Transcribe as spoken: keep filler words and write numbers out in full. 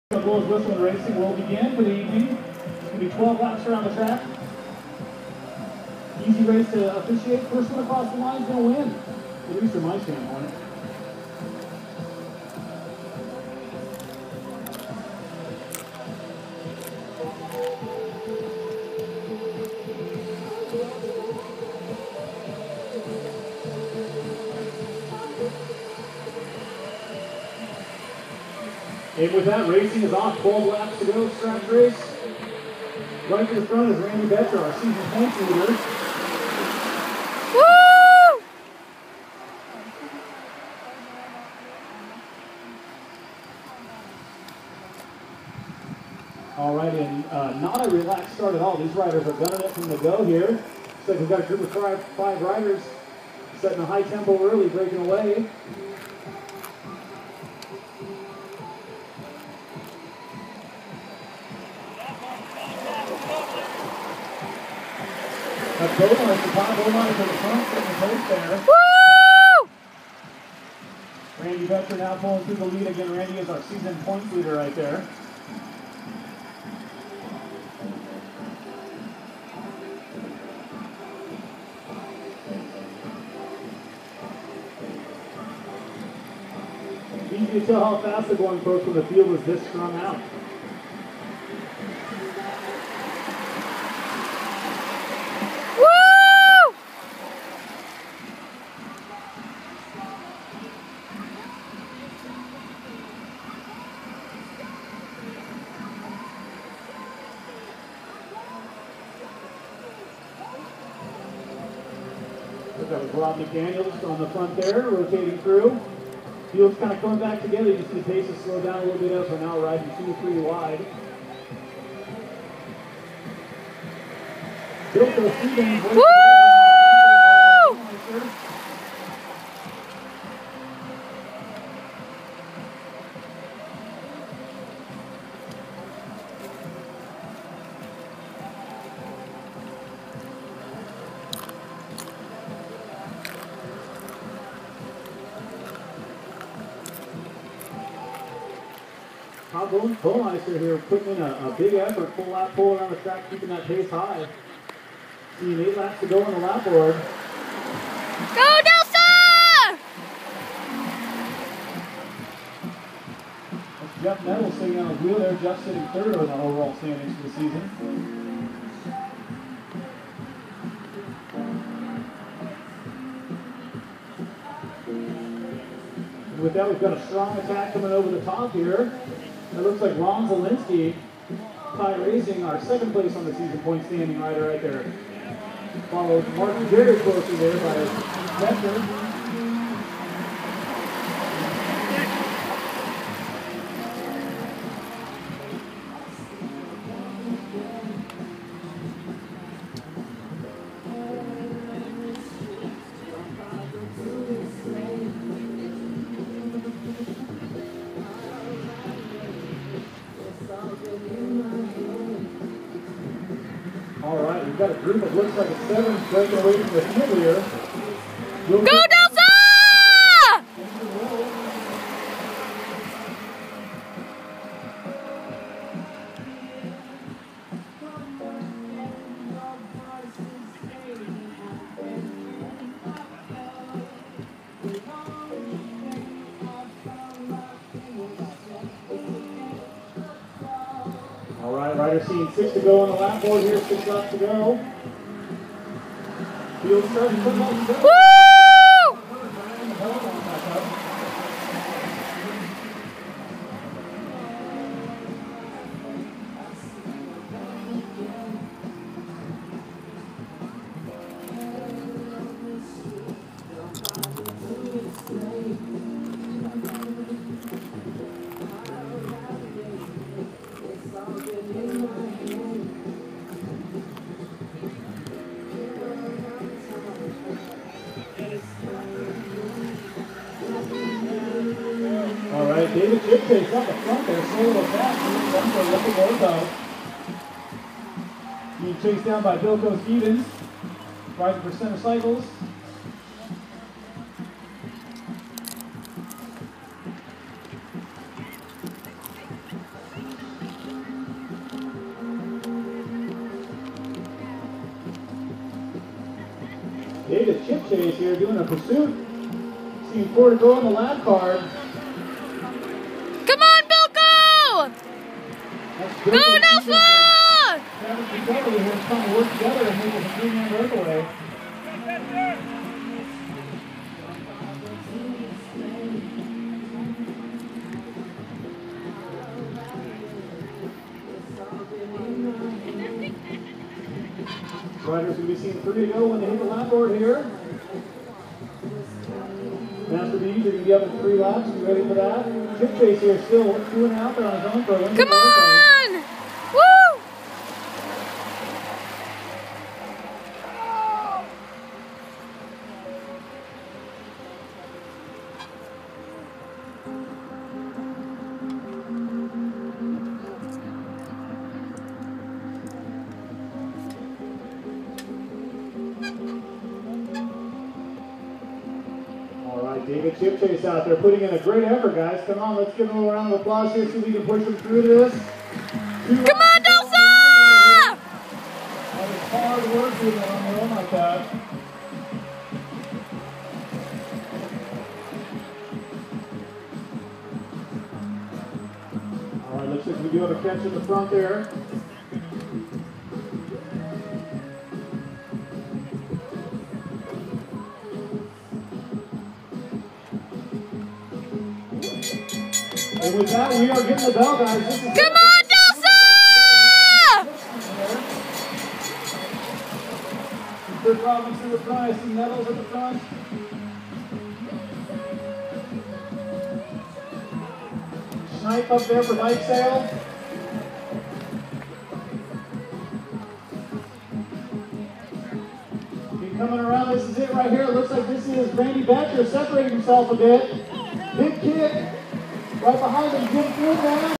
The Bulls Whistling Racing will begin for the evening. It's going to be twelve laps around the track. Easy race to officiate. First one across the line is going to win, at least from my standpoint. And with that, racing is off. twelve laps to go. Stretch race. Right to the front is Randy Betcher, our season points leader. Woo! All right, and uh, not a relaxed start at all. These riders are gunning it from the go here. Looks like we've got a group of five, five riders setting a high tempo early, breaking away. That's Beaumont, the top Beaumont to the front, getting the post there. Woo! Randy Betcher now pulling through the lead again. Randy is our season points leader right there. Easy to tell how fast they're going, folks, when the field is this strung out. That was Rob McDaniels on the front there, rotating through. Field's kind of coming back together. You see the pace has slowed down a little bit as we're now riding two or three wide. Bilko Stevens. Woo! Todd Bohlmeister here putting in a, a big effort, full lap pull around the track, keeping that pace high. Seeing eight laps to go on the lap board. Go Nelson! That's Jeff Nettle sitting on his wheel there. Jeff sitting third on the overall standings for the season. And with that, we've got a strong attack coming over the top here. It looks like Ron Zielinski, Ty Racing, our second place on the season point standing rider right there. Followed Martin very closely there by Betcher. All right, we've got a group that looks like a seven breaking away from the field here. We'll Go Nelson! All right, riders seeing six to go on the lap board here, six laps to go. Field starting to put on the Woo! All right, David Chipchase up the front there, slow little pass, run for Ricky Borto. Being chased down by Bilko Stevens, riding for Center Cycles. David Chip Chase here doing a pursuit. Seeing four to go on the lap card. Come on, Bilko! Go, Nelson! Travis Butelli here is trying to work together and make it a three-man breakaway. Riders will be seeing three to go when they hit the lap board here. Master Bees are going to be up in three laps. You ready for that? Chip Chase here still doing out there on his own for a win. Come on! Woo! David Chip Chase out there putting in a great effort, guys. Come on, let's give him a round of applause here, see if we can push him through this. Two Come on, Delsa! That was hard work doing it on their own like that. All right, looks like we do have a catch in the front there. And with that, we are getting the bell, guys. This is Come it. on, Delsa! Chris Robinson with Price, and Nettles at the front. Snipe up there for bike sale. Keep coming around. This is it right here. It looks like this is Randy Batcher separating himself a bit. Big kick. Right behind him, Jim Field now.